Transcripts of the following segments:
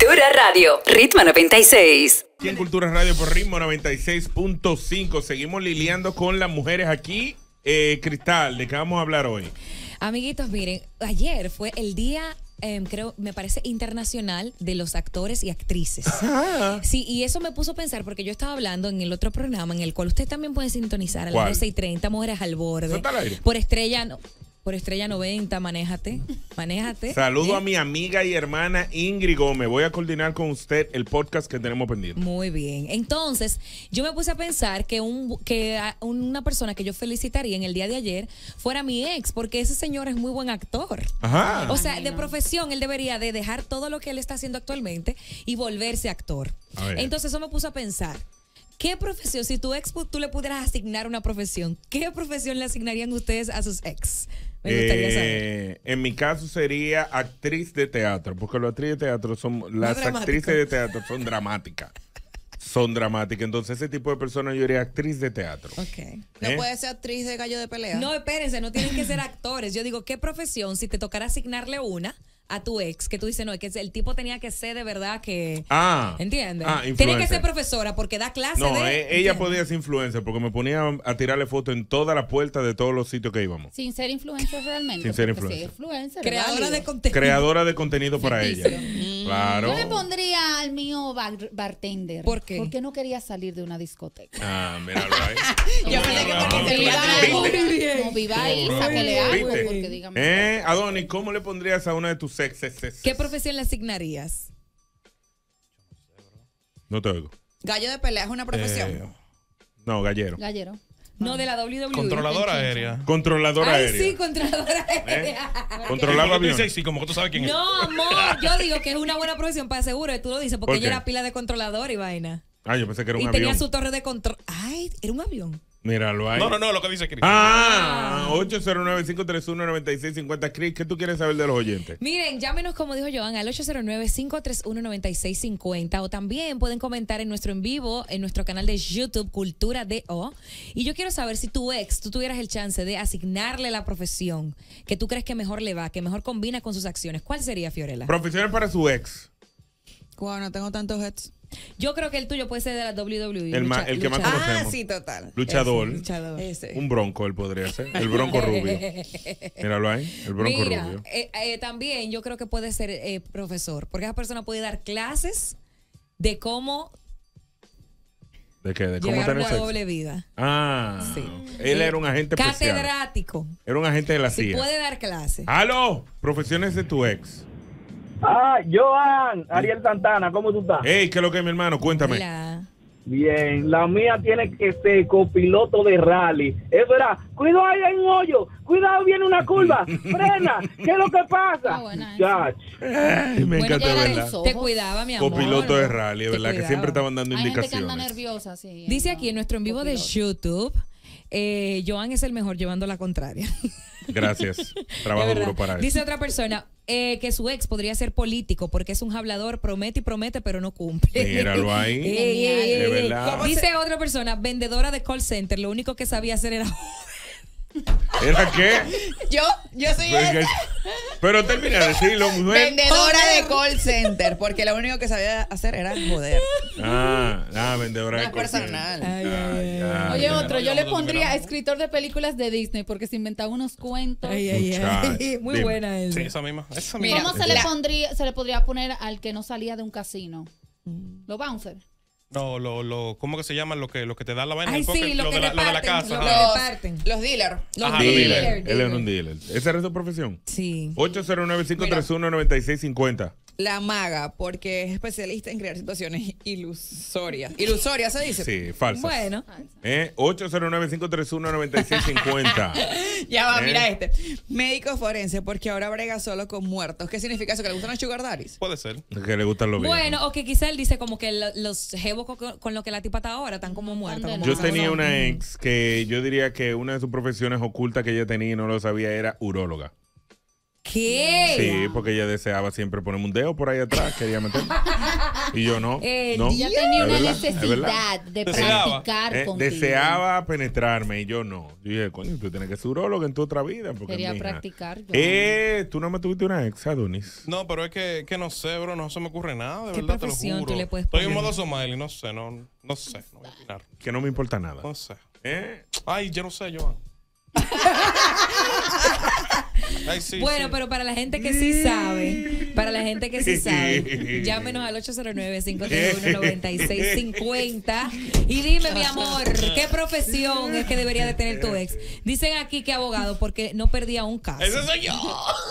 Cultura Radio, Ritmo 96. Aquí en Cultura Radio por Ritmo 96.5. Seguimos lidiando con las mujeres aquí. Cristal, ¿de qué vamos a hablar hoy? Amiguitos, miren, ayer fue el día, creo, me parece, internacional de los actores y actrices. Sí, y eso me puso a pensar, porque yo estaba hablando en el otro programa, en el cual usted también puede sintonizar a las 12:30, Mujeres al Borde. ¿Eso está al aire? Por Estrella 90, manéjate. Saludo a mi amiga y hermana Ingrid Gómez. Voy a coordinar con usted el podcast que tenemos pendiente. Muy bien. Entonces, yo me puse a pensar que una persona que yo felicitaría en el día de ayer fuera mi ex, porque ese señor es muy buen actor. Ajá. O sea, de profesión, él debería de dejar todo lo que él está haciendo actualmente y volverse actor. Entonces, eso me puso a pensar. ¿Qué profesión, si tu ex tú le pudieras asignar una profesión, qué profesión le asignarían ustedes a sus ex? Me gustaría saber. En mi caso sería actriz de teatro, porque las actrices de teatro actrices de teatro son dramáticas. Son dramáticas. Entonces, ese tipo de personas yo diría actriz de teatro. Okay. ¿No puede ser actriz de gallo de pelea? No, espérense, no tienen que ser actores. Yo digo, ¿qué profesión, si te tocara asignarle una a tu ex, que tú dices, no, es que el tipo tenía que ser de verdad que... ¿Entiendes? Tiene que ser profesora porque da clase ella podía ser influencer porque me ponía a tirarle fotos en toda la puerta de todos los sitios que íbamos. Sin ser influencer realmente. Sin ser influencer. Sí, influencer. Creadora de contenido para ella. Claro. Yo le pondría al mío bartender. ¿Por qué? Porque no quería salir de una discoteca. Míralo ahí. Yo pensé que porque no viva ahí, sáquele algo. Porque dígame. Adonis, ¿cómo le pondrías a una de tus exes? ¿Qué profesión le asignarías? No te oigo. Gallo de pelea es una profesión. No, gallero. No, de la WWE. Controladora aérea. Controladora aérea. Sí, controladora aérea. Controlaba aviones. Sí, como que tú sabes quién es. No, amor, yo digo que es una buena profesión para seguro, tú lo dices, porque ella era pila de controlador y vaina. Yo pensé que era un avión. Y tenía su torre de control. Era un avión. Míralo ahí. No, lo que dice Cris. 809-531-9650. Cris, ¿qué tú quieres saber de los oyentes? Miren, llámenos, como dijo Joan, al 809-531-9650, o también pueden comentar en nuestro en vivo, en nuestro canal de YouTube, Cultura DO. Y yo quiero saber si tu ex, tú tuvieras el chance de asignarle la profesión que tú crees que mejor le va, que mejor combina con sus acciones. ¿Cuál sería, Fiorella? Profesiones para su ex. No tengo tantos ex. Yo creo que el tuyo puede ser de la WWE. El que más conocemos. Sí, total. Luchador. Ese. Un bronco él podría ser. El bronco rubio. Míralo ahí. El bronco rubio. También yo creo que puede ser profesor, porque esa persona puede dar clases de cómo... ¿De qué? ¿De cómo llevar tener una sexo? doble vida. Sí. Él era un agente especial. Catedrático. Era un agente de la CIA. Puede dar clases. ¡Aló! Profesiones de tu ex. Joan, Ariel Santana, ¿cómo tú estás? ¿Qué es lo que es, mi hermano? Cuéntame. Hola. Bien, la mía tiene que ser copiloto de rally. Eso era, cuidado, ahí hay un hoyo, cuidado, viene una curva, frena, ¿qué es lo que pasa? Me encanta, ¿verdad? Te cuidaba, mi amor. Copiloto de rally, ¿verdad? Que siempre estaban dando indicaciones. Hay gente que anda nerviosa, sí. Dice aquí en nuestro en vivo de YouTube, Joan es el mejor llevando la contraria. Gracias. Trabajo duro para eso. Dice otra persona que su ex podría ser político porque es un hablador, promete y promete, pero no cumple. Míralo ahí. De verdad. Dice otra persona, vendedora de call center, lo único que sabía hacer era... ¿Era qué? Yo soy esa. Pero termina de decirlo, mujer. Vendedora de call center, porque lo único que sabía hacer era joder. Vendedora de call personal. center. Oye, yo le pondría escritor de películas de Disney porque se inventaba unos cuentos. Muy buena esa. Sí, esa misma. ¿Cómo se le podría poner al que no salía de un casino? Los bouncers. No, ¿cómo que se llaman lo que te dan la vaina? Ay, sí, lo de la casa. Los dealers. Los dealers. Él es un dealer. ¿Esa es su profesión? Sí. 809-531-9650. La maga, porque es especialista en crear situaciones ilusorias. ¿Ilusoria se dice? Sí, falsas. Bueno. 809-531-9650. Ya va, mira este. Médico forense, porque ahora brega solo con muertos. ¿Qué significa eso? ¿Que le gustan los sugar daddies? Puede ser. Que le gustan los viejos. Bueno, o que quizá él dice como que los jevos con lo que la tipa está ahora están como muertos. Yo tenía una ex que yo diría que una de sus profesiones ocultas que ella tenía y no lo sabía era uróloga. ¿Qué? Sí, porque ella deseaba siempre ponerme un dedo por ahí atrás, quería meter. Y yo no. No. Ella tenía una Es verdad, necesidad de Deseaba. practicar contigo. Deseaba penetrarme y yo no. Yo dije, coño, tú tienes que ser urólogo en tu otra vida. Porque, Quería mija, practicar. tú no me tuviste una ex, Adonis. No, pero es que no sé, bro, no se me ocurre nada, de ¿Qué verdad, te lo profesión juro. tú le puedes Estoy en poner? modo Somali, no sé, no sé, no voy a opinar. Que no me importa nada. No sé. ¿Eh? Ay, yo no sé, Joan. Ay, sí, Bueno, sí. pero para la gente que sí sabe, llámenos al 809-531-9650 y dime, mi amor, ¿qué profesión es que debería de tener tu ex? Dicen aquí que abogado porque no perdía un caso. ¡Ese soy yo!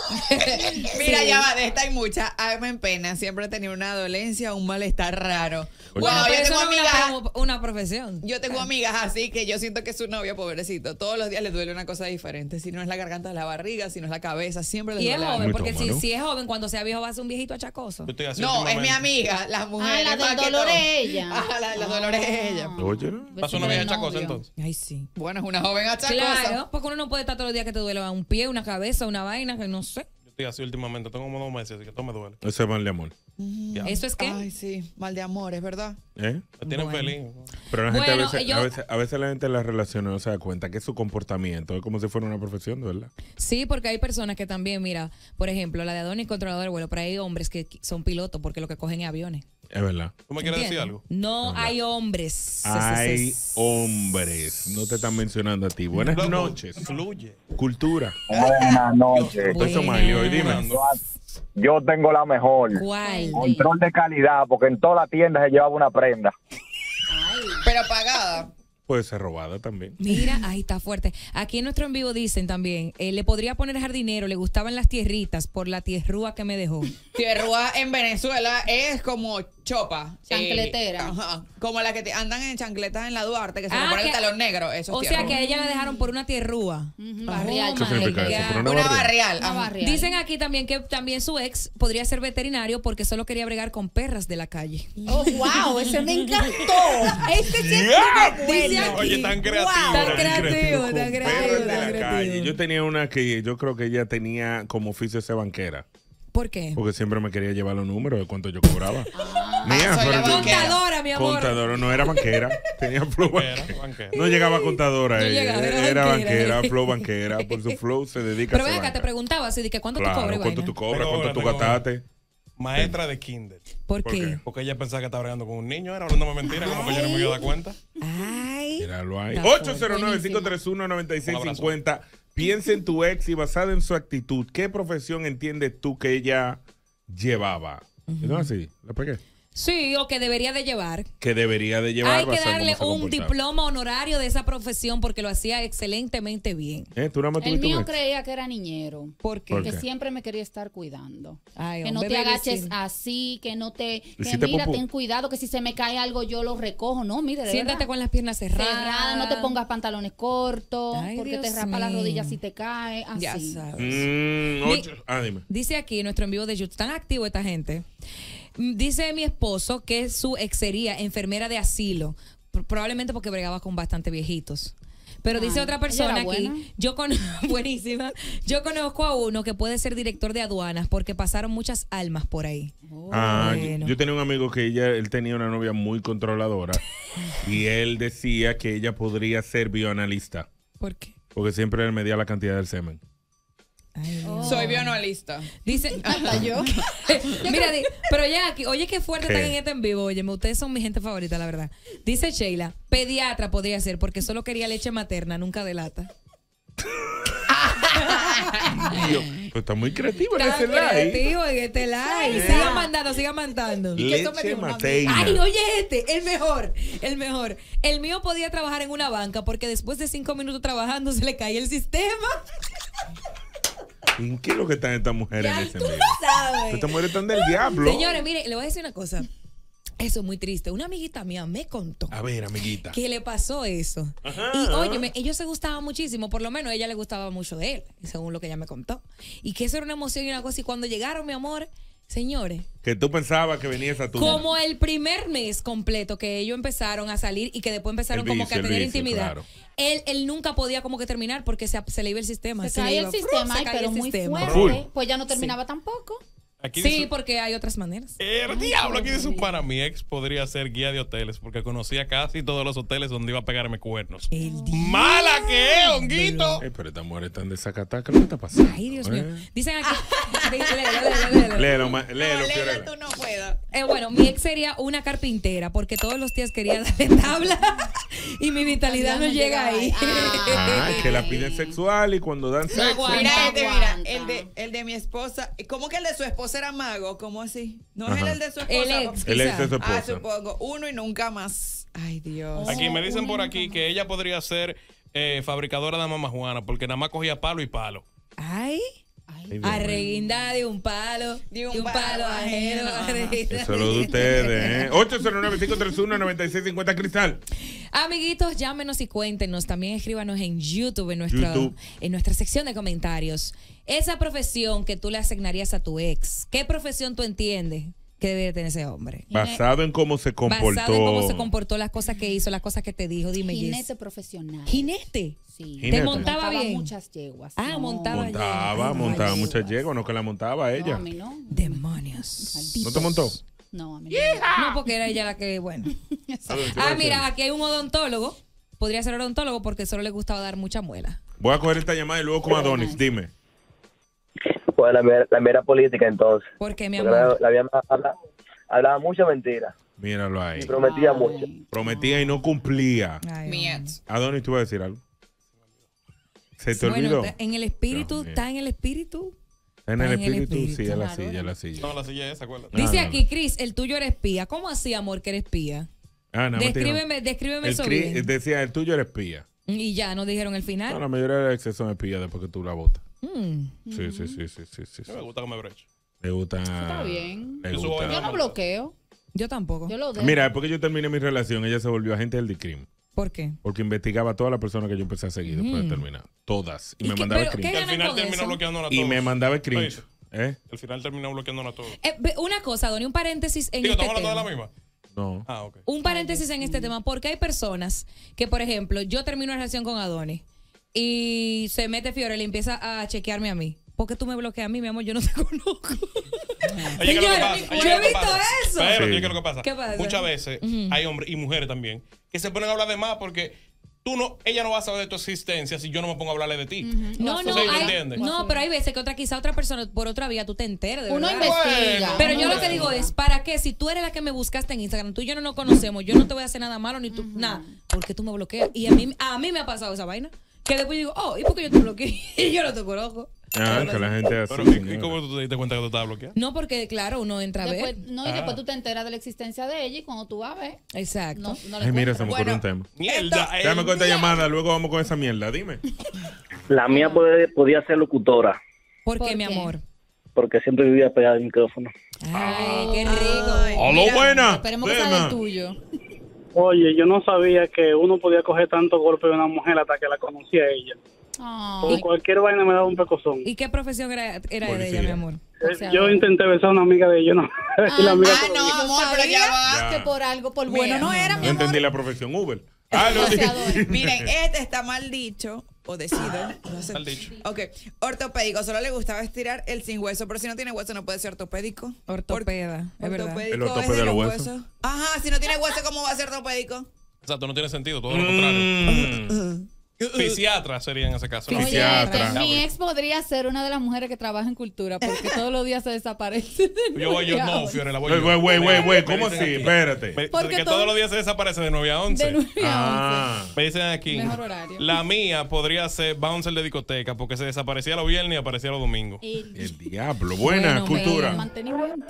Mira, Sí. ya va, de esta hay mucha. Hazme en pena. Siempre he tenido una dolencia o un malestar raro. Oye. Bueno, Pero yo eso tengo no es amigas. una profesión. Yo tengo amigas así que yo siento que su novio, pobrecito, todos los días le duele una cosa diferente. Si no es la garganta, es la barriga, si no es la cabeza, siempre le Y duele es algo. joven, Muy porque tómalo. si es joven, cuando sea viejo va a ser un viejito achacoso. Yo estoy así No, es mi últimamente. amiga, las mujeres. la del más que dolor todo. es ella. Ah, la de los dolores es ella. Oye. Pasó una vieja chacosa entonces. Ay, sí. Bueno, es una joven achacosa. Claro, porque uno no puede estar todos los días que te duele un pie, una cabeza, una vaina, que no sé. Yo estoy así últimamente, tengo como 2 meses, así que todo me duele. Ese es mal de amor. Ya. ¿Eso es qué? Ay, sí, mal de amor, es verdad. ¿Eh? Me tienen Bueno. feliz. Pero la gente Bueno, a veces la gente en las relaciones no se da cuenta que su comportamiento es como si fuera una profesión, de verdad. Sí, porque hay personas que también, mira, por ejemplo, la de Adonis controlador de vuelo, pero hay hombres que son pilotos porque lo que cogen es aviones. Es verdad. ¿Tú me quieres decir ¿Entiendes? algo? No, hay hombres. Hay hombres. No te están mencionando a ti. Buenas Loco, noches. Fluye. Cultura. Buenas noches. Estoy Somali hoy, dime. Yo tengo la mejor. ¿Cuál? Control de calidad, porque en toda la tienda se llevaba una prenda. Pero pagada. Puede ser robada también. Mira, ahí está fuerte. Aquí en nuestro en vivo dicen también, le podría poner jardinero, le gustaban las tierritas por la tierrúa que me dejó. Tierrúa en Venezuela es como chopa. Chancletera. Ajá. Como la que te andan en chancletas en la Duarte, que se Ah, le pone el que- talón negro. Eso O es sea tierrúa. que a ella la dejaron por una tierrúa. Barrial. ¿Qué significa eso? ¿Por una Una barrial? barrial. Una ajá. barrial. Dicen aquí también que también su ex podría ser veterinario porque solo quería bregar con perras de la calle. Oh, wow, ese me encantó. Este Dice bueno. aquí. Oye, tan creativo. Tan Tan creativo, Con tan perros creativo, de la tan calle. creativo. Yo tenía una que yo creo que ella tenía como oficio ser banquera. ¿Por qué? Porque siempre me quería llevar los números de cuánto yo cobraba. Mía, soy la pero yo- banquera. Contadora, mi amor. Contadora, no era banquera. Tenía flow Banquera, banquera. banquera. No llegaba contadora, No ella, llegaba, era era banquera. banquera, flow banquera. Por su flow se dedica Pero a ven ser acá, te banca. preguntaba así de que cuánto Claro, te cobra, cuánto vaina? tú cobras, Tengo cuánto una, tú tengo una. gastaste. Maestra de kinder. ¿Por ¿Por qué? qué? Porque ella pensaba que estaba bregando con un niño, era hablándome mentira, como que yo no me iba a dar cuenta. Ay. Míralo ahí. Está 809-531-9650. Piensa en tu ex y basada en su actitud, ¿qué profesión entiendes tú que ella llevaba? ¿No así? ¿La pegué? Sí, o que debería de llevar. Que debería de llevar Hay que basado en darle cómo se un comportaba. diploma honorario de esa profesión porque lo hacía excelentemente bien. ¿Tú nada más El tuviste un mío ex? creía que era niñero. ¿Por qué? ¿Por Que qué? siempre me quería estar cuidando. Ay, Que no hombre, te agaches bebecito. así, que no te... Que ¿Hiciste mira, pupú? ten cuidado, que si se me cae algo yo lo recojo. No, mire, de Siéntate verdad. con las piernas cerradas. Cerrada, no te pongas pantalones cortos, Ay, porque Dios te rapa las mío. rodillas si te cae, así. Ya sabes. Dime. Dice aquí nuestro en vivo de YouTube, tan activo esta gente. Dice mi esposo que su ex sería enfermera de asilo, probablemente porque bregaba con bastante viejitos. Pero dice Ay, otra ella persona era aquí, buena. buenísima, yo conozco a uno que puede ser director de aduanas porque pasaron muchas almas por ahí. Bueno. Yo tenía un amigo que él tenía una novia muy controladora y él decía que ella podría ser bioanalista ¿Por qué? porque siempre él medía la cantidad del semen. Ay, Dios. Soy bioanalista. Dice, Hasta yo. mira, pero ya aquí, oye qué fuerte ¿Qué? están en este en vivo, oye, ustedes son mi gente favorita, la verdad. Dice Sheila, pediatra podría ser porque solo quería leche materna, nunca de lata. Pues está muy creativo en Está ese live. creativo en este live. Sigan mandando, sigan mandando. Leche materna. Ay, oye el mejor, el mejor. El mío podía trabajar en una banca porque después de 5 minutos trabajando se le caía el sistema. ¿En qué es lo que están estas mujeres Ya en ese tú medio? sabes. Estas mujeres están del diablo. Señores, mire, le voy a decir una cosa. Eso es muy triste. Una amiguita mía me contó A ver, amiguita. que le pasó eso. Y óyeme, ellos se gustaban muchísimo, por lo menos a ella le gustaba mucho de él, según lo que ella me contó. Y que eso era una emoción y una cosa. Y cuando llegaron, mi amor, Señores. Que tú pensabas que venía esa tuya. Como el primer mes completo que ellos empezaron a salir y que después empezaron como que a tener intimidad. Claro. Él nunca podía como que terminar porque se le iba el sistema. Se caía el sistema, pero muy fuerte. Pues ya no terminaba tampoco. Aquí sí, porque hay otras maneras. El diablo, aquí dice para mi ex podría ser guía de hoteles porque conocía casi todos los hoteles donde iba a pegarme cuernos. ¡Mala que es, honguito! Pero estas mujeres están de Zacatá. ¿Qué está pasando? Ay, Dios mío. Dicen aquí. Léelo, tú no puedas. Bueno, mi ex sería una carpintera porque todos los días quería darle tabla y mi vitalidad no llega ahí. Es que la piden sexual y cuando dan sexo. Mira, el de mi esposa. ¿Cómo que el de su esposa era mago? ¿Cómo así? ¿No es el de su esposa? El ex de su esposa. Supongo. Uno y nunca más. Ay, Dios. Aquí me dicen por aquí que ella podría ser fabricadora de mamá Juana porque nada más cogía palo y palo. Ay. Arreguinda de un palo, de un palo ajeno. Eso lo de ustedes, 809-531-9650, Cristal. Amiguitos, llámenos y cuéntenos. También escríbanos en YouTube, en nuestra sección de comentarios. Esa profesión que tú le asignarías a tu ex, ¿qué profesión tú entiendes que debe tener ese hombre? Basado en cómo se comportó. Basado en cómo se comportó, las cosas que hizo, las cosas que te dijo. Dime, Jinete profesional. ¿Jinete? Sí. ¿Te montaba bien? Muchas yeguas. Montaba muchas yeguas, no que la montaba ella. No, a mí no. Demonios. Malditos. ¿No te montó? No, a mí no. No, porque era ella la que, bueno. Mira, aquí hay un odontólogo. Podría ser odontólogo porque solo le gustaba dar mucha muela. Voy a coger esta llamada y luego con Adonis. Dime. Pues la mera política, entonces. ¿Por qué, mi amor? La vieja hablaba mucha mentira. Míralo ahí. Y prometía mucho. Prometía y no cumplía. Mi ex. Adonis, ¿tú vas a decir algo? ¿Se te olvidó? En el espíritu, está en el espíritu. En el espíritu, sí, la silla. No, la silla esa, acuérdate. Dice aquí, Chris, el tuyo era espía. ¿Cómo así, amor, que eres espía? Descríbeme eso bien. Decía, el tuyo era espía. Y ya, ¿no dijeron el final? No, la mayoría de las exes son espías después que tú la votas. Sí. Me gusta que me breche. Le gusta. Está bien. Yo no bloqueo. Yo tampoco. Yo lo dejo. Mira, después que yo terminé mi relación, ella se volvió agente del DICRIM. ¿Por qué? Porque investigaba a todas las personas que yo empecé a seguir después de terminar. Todas. Y me mandaba screenshot. Al final terminó bloqueándola a todos. Y me mandaba screenshot. Al final terminó bloqueándola a todos. Una cosa, Donny, un paréntesis en este tema. ¿estamos hablando de la misma? No. Okay. Un paréntesis en este tema, porque hay personas que, por ejemplo, yo termino una relación con Adonis y se mete Fiorella y empieza a chequearme a mí. ¿Por qué tú me bloqueas a mí, mi amor? Yo no te conozco. Señora, yo he visto eso. Pero, ¿qué es lo que pasa? ¿Qué pasa? Muchas veces hay hombres y mujeres también que se ponen a hablar de más porque ella no va a saber de tu existencia si yo no me pongo a hablarle de ti. No, pero hay veces que quizá otra persona por otra vía tú te enteras de uno verdad. investiga. Pero yo lo que digo es, ¿para qué? Si tú eres la que me buscaste en Instagram, tú y yo no nos conocemos, yo no te voy a hacer nada malo ni tú, nada, porque tú me bloqueas. Y a mí me ha pasado esa vaina. Que después digo, ¿y por qué yo te bloqueé? Y yo no te conozco. Que la gente así. Pero, ¿y cómo tú te diste cuenta que tú estabas bloqueado? No, porque claro, uno entra a ver. Y después tú te enteras de la existencia de ella y cuando tú vas a ver. Exacto. Ay, mira, se me ocurrió un tema. Mierda. Dame con esta llamada, luego vamos con esa mierda. Dime. La mía podía ser locutora. ¿Por qué, mi amor? Porque siempre vivía pegada al micrófono. Ay, qué rico. ¡Hola, buena! Esperemos que sea el tuyo. Oye, yo no sabía que uno podía coger tanto golpe de una mujer hasta que la conocía a ella. Por cualquier vaina me daba un pecozón. ¿Y qué profesión era de ella, mi amor? Yo intenté besar a una amiga de ella, ¿no? Y la amiga no, amor, pero ya va. Que por algo, por bueno no era, mi amor. amor. Entendí la profesión Uber. Miren, este está mal dicho o decido. No sé. Mal dicho. Ok, ortopédico. Solo le gustaba estirar el sin hueso, pero si no tiene hueso no puede ser ortopédico. Ortopeda, es verdad. El ortopeda de los huesos. Ajá, si no tiene hueso, ¿cómo va a ser ortopédico? Exacto, no tiene sentido, todo lo contrario. Fisiatra sería en ese caso. Fisiatra. Mi ex podría ser una de las mujeres que trabaja en cultura porque todos los días se desaparece. No, Fiorella, Güey, ¿cómo así? Espérate. Porque todos los días se desaparece de 9 a 11. De 9 a 11. Me dicen aquí. Mejor horario. La mía podría ser bouncer de discoteca porque se desaparecía los viernes y aparecía los domingos. El diablo. Buena cultura. Mantenimiento.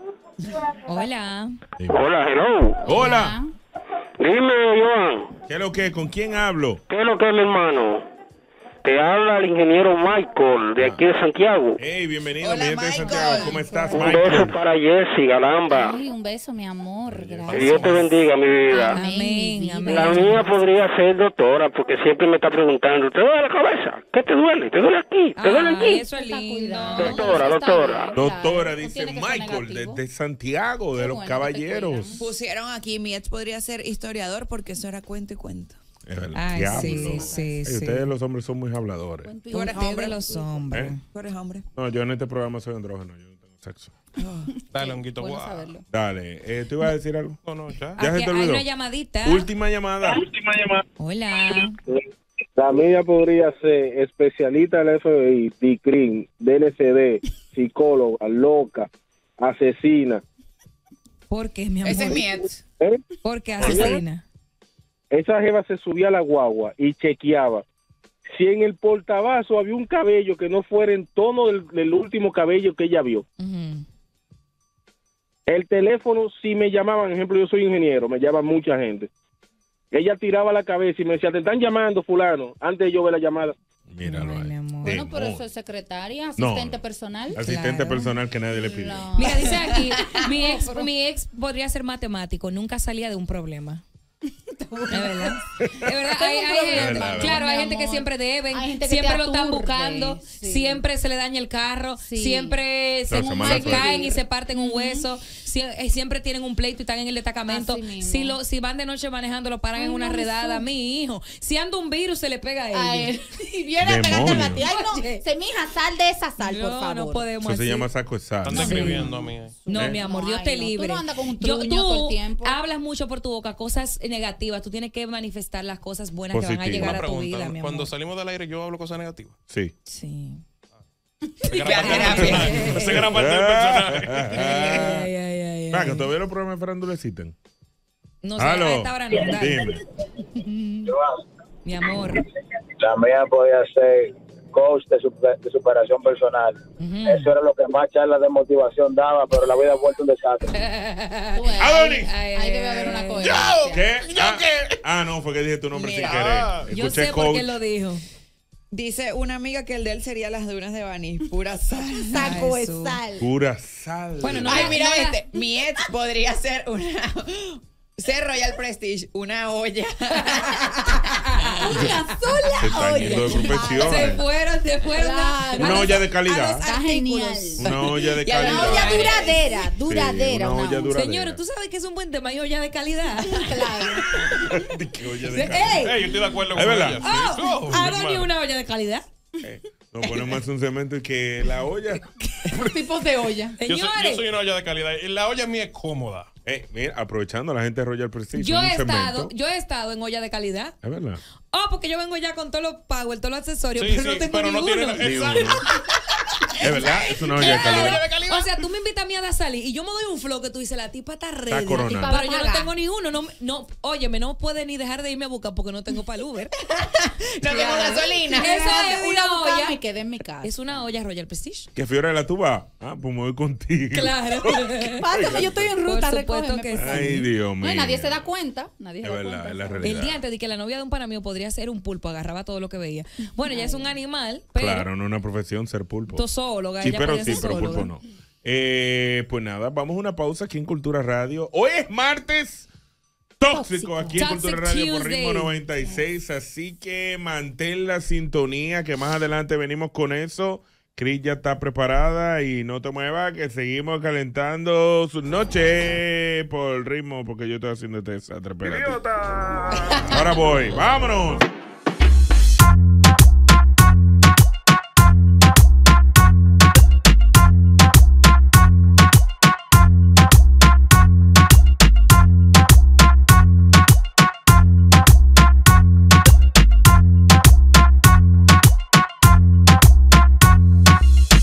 Hola. Hola, hello. Hola. Dime, Joan. ¿Qué es lo que? ¿Con quién hablo? ¿Qué es lo que es, mi hermano? Te habla el ingeniero Michael de aquí de Santiago. Hey, bienvenido, Hola, mi gente de Santiago. ¿Cómo estás, Un Michael? beso para Jessy Galamba. Ay, un beso, mi amor. Que Gracias. Dios te bendiga, mi vida. Amén, amén. La mía podría ser doctora, porque siempre me está preguntando, ¿te duele la cabeza? ¿Qué te duele? ¿Te duele aquí? ¿Te duele Ay, aquí? eso es Está lindo. cuidado. Doctora, Eso está doctora. bien, Doctora, claro. dice No tiene que ser Michael, negativo. desde Santiago, de Qué los bueno que te caballeros. Pusieron aquí, mi ex podría ser historiador porque eso era cuento y cuento. Es verdad. Ay, Diablo. sí, sí, Ey, sí. Ustedes los hombres son muy habladores. Tú eres Ustedes hombre. los hombres. ¿Eh? Tú eres hombre. No, yo en este programa soy andrógeno, yo no tengo sexo. Dale, honguito, Bueno guau. saberlo. Dale, ¿tú ibas a decir algo? No, ya. Ya se Aquí te hay olvidó. una llamadita. Última llamada. Hola. La mía podría ser especialista del FBI, DICRIN, DNCD, psicóloga, loca, asesina. ¿Por qué, mi amor? Ese es mi ex. ¿Eh? ¿Por qué asesina? Esa jeva se subía a la guagua y chequeaba si en el portabazo había un cabello que no fuera en tono del último cabello que ella vio. Ujú. El teléfono, si me llamaban, ejemplo, yo soy ingeniero, me llama mucha gente. Ella tiraba la cabeza y me decía, te están llamando, fulano, antes de yo ver la llamada. Míralo Ay, ahí. mi amor. Bueno, pero Demonio. eso es secretaria, No. asistente personal. Asistente Claro. personal que nadie le pidió. No. Mira, dice aquí, mi ex podría ser matemático, nunca salía de un problema. Es verdad. Es verdad, hay gente, problema, claro, hay mi gente que amor. siempre deben, Hay gente que siempre te lo están aturde, buscando, sí. siempre se le daña el carro, Sí. siempre se, No, Semana se Santa. caen y se parten un hueso, siempre tienen un pleito y están en el destacamento. Así mismo. Si van de noche manejando, lo paran Ay, en una no, redada. eso. Mi hijo, si anda un virus, se le pega a A él. él. Y viene a pegarle Demonio. a ti. Ay, no, Oye. semija, sal de esa sal, por No, favor. no podemos Eso se así. llama saco de sal. Están describiendo a mí. No, ¿Eh? mi amor, No, Dios ay, te no. libre. Tú no andas con un Yo- truño todo el tiempo. hablas mucho por tu boca, cosas negativas. Tú tienes que manifestar las cosas buenas que van a Positivo. llegar Una a tu pregunta. vida, mi amor. Cuando salimos del aire, yo hablo cosas negativas. Sí. Sí. Esa era parte del personaje. Esa era parte del personaje. Ay, ay, ay, ay. Venga, todavía los programas de farándula existen. No sé, Aló. a esta hora no. Dale. Dime. Mi amor. La mía podía ser coach de superación personal. Eso era lo que más charlas de motivación daba, pero la vida ha vuelto un desastre. Bueno, Adonis. ahí debe haber una coherencia. ¿Qué? No, fue que dije tu nombre Mira. sin querer. Yo Escuché sé por coach. qué lo dijo. Dice una amiga que el de él sería las dunas de Bani, pura sal. Saco de Jesús. sal. Pura sal. Bueno, no, Ay, mira no, este. Mi ex podría ser ser Royal Prestige, una olla. Una Se sola están yendo de profesión. se fueron. Claro. Una olla de calidad. Está genial. Una olla de Y a la calidad. Una olla duradera. duradera, Sí, una olla duradera. Señores, tú sabes que es un buen tema y olla de calidad. Claro. ¿Qué olla de calidad? ¡Ey! Yo estoy de acuerdo Es con verdad. ella. Oh, Sí. Adonis hermano. una olla de calidad. No ponemos un cemento y que la olla. Tipos de olla. Yo Señores, soy una olla de calidad. Y la olla mía es cómoda. Mira, aprovechando a la gente de Royal Prestige. yo un he cemento. estado en olla de calidad. Es verdad. Oh, porque yo vengo ya con todos los power, todos los accesorios, Sí, pero no sí, tengo pero no ninguno. tiene. Ni Exacto. uno. Es verdad, es una olla de calidad. O sea, tú me invitas a mí a salir y yo me doy un flow que tú dices, la tipa está ready. coronando. Pero yo no tengo ni uno. Óyeme, no puede ni dejar de irme a buscar porque no tengo para el Uber. No tengo gasolina. Eso es una olla. Me quedé en mi casa. Es una olla Royal Prestige. Que Fiorella, tú vas. Pues me voy contigo. Claro. Pásame, yo estoy en ruta, Por supuesto recógeme, que por favor. Ay, Dios mío. No, y nadie se da cuenta. Nadie Es se da verdad, cuenta. es la El realidad. día antes de que la novia de un pana mío podría ser un pulpo, agarraba todo lo que veía. Bueno, ella es un animal, pero Claro, no es una profesión ser pulpo. tosóloga. Sí, ella pero podría sí, ser pero zoóloga. pulpo no. Pues nada, vamos a una pausa aquí en Cultura Radio. Hoy es martes tóxico aquí en Toxic Cultura Radio por Tuesday. Ritmo 96. Así que mantén la sintonía, que más adelante venimos con eso. Cris ya está preparada y no te muevas, que seguimos calentando su noche por ritmo, porque yo estoy haciendo este desastre. Espérate. Ahora voy, vámonos.